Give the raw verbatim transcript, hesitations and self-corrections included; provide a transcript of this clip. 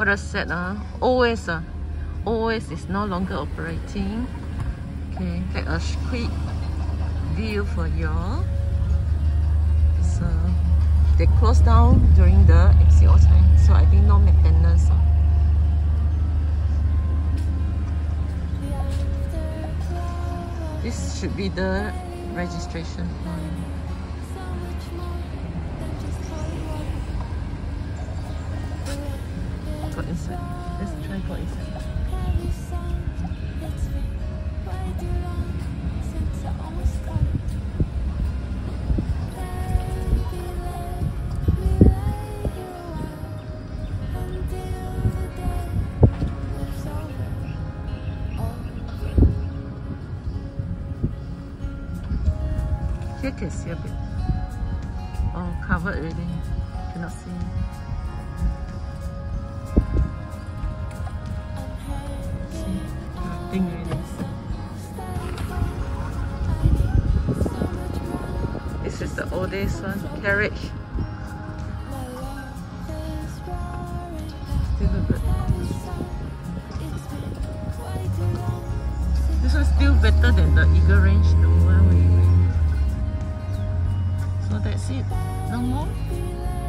What I said, uh, O S, uh, O S is no longer operating. Okay, take a quick view for y'all. So they closed down during the M C O time, so I think no maintenance. Uh. This should be the registration point. Go inside. Let's try go inside. Here can see a bit. Oh, covered already. Cannot see. See, nothing really. This is the oldest one, carriage. Still good. This one's still better than the Eagle Range, the one we. So that's it. No more?